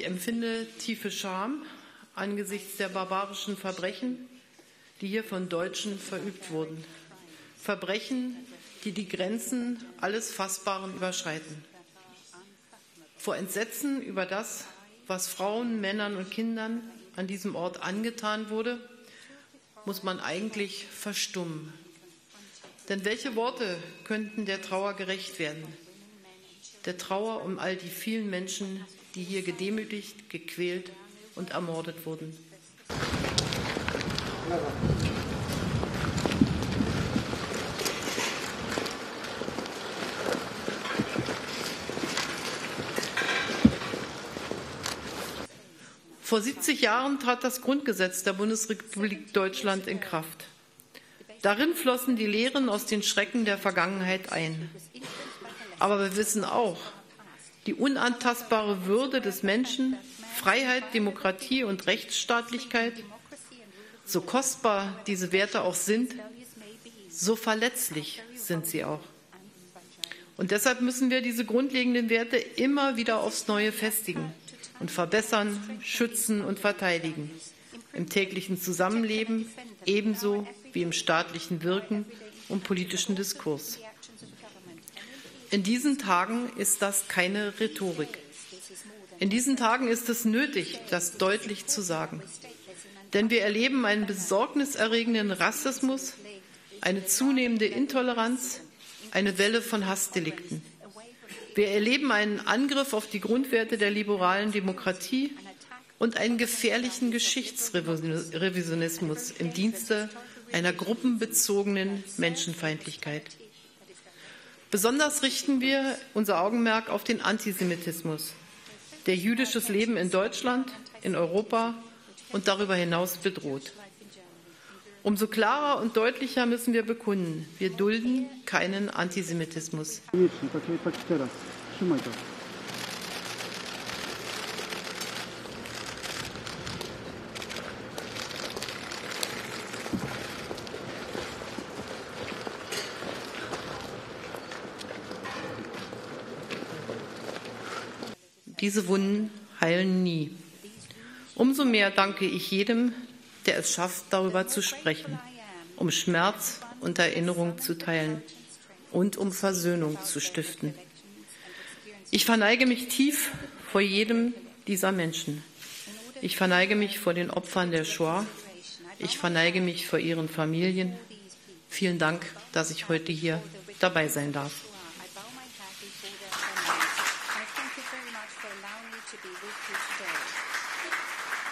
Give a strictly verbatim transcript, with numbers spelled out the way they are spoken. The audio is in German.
Ich empfinde tiefe Scham angesichts der barbarischen Verbrechen, die hier von Deutschen verübt wurden. Verbrechen, die die Grenzen alles Fassbaren überschreiten. Vor Entsetzen über das, was Frauen, Männern und Kindern an diesem Ort angetan wurde, muss man eigentlich verstummen. Denn welche Worte könnten der Trauer gerecht werden? Der Trauer um all die vielen Menschen, die hier gedemütigt, gequält und ermordet wurden. Vor siebzig Jahren trat das Grundgesetz der Bundesrepublik Deutschland in Kraft. Darin flossen die Lehren aus den Schrecken der Vergangenheit ein. Aber wir wissen auch, die unantastbare Würde des Menschen, Freiheit, Demokratie und Rechtsstaatlichkeit, so kostbar diese Werte auch sind, so verletzlich sind sie auch. Und deshalb müssen wir diese grundlegenden Werte immer wieder aufs Neue festigen und verbessern, schützen und verteidigen, im täglichen Zusammenleben ebenso wie im staatlichen Wirken und politischen Diskurs. In diesen Tagen ist das keine Rhetorik. In diesen Tagen ist es nötig, das deutlich zu sagen. Denn wir erleben einen besorgniserregenden Rassismus, eine zunehmende Intoleranz, eine Welle von Hassdelikten. Wir erleben einen Angriff auf die Grundwerte der liberalen Demokratie und einen gefährlichen Geschichtsrevisionismus im Dienste einer gruppenbezogenen Menschenfeindlichkeit. Besonders richten wir unser Augenmerk auf den Antisemitismus, der jüdisches Leben in Deutschland, in Europa und darüber hinaus bedroht. Umso klarer und deutlicher müssen wir bekunden, wir dulden keinen Antisemitismus. Diese Wunden heilen nie. Umso mehr danke ich jedem, der es schafft, darüber zu sprechen, um Schmerz und Erinnerung zu teilen und um Versöhnung zu stiften. Ich verneige mich tief vor jedem dieser Menschen. Ich verneige mich vor den Opfern der Shoah. Ich verneige mich vor ihren Familien. Vielen Dank, dass ich heute hier dabei sein darf. Thank you very much for allowing me to be with you today.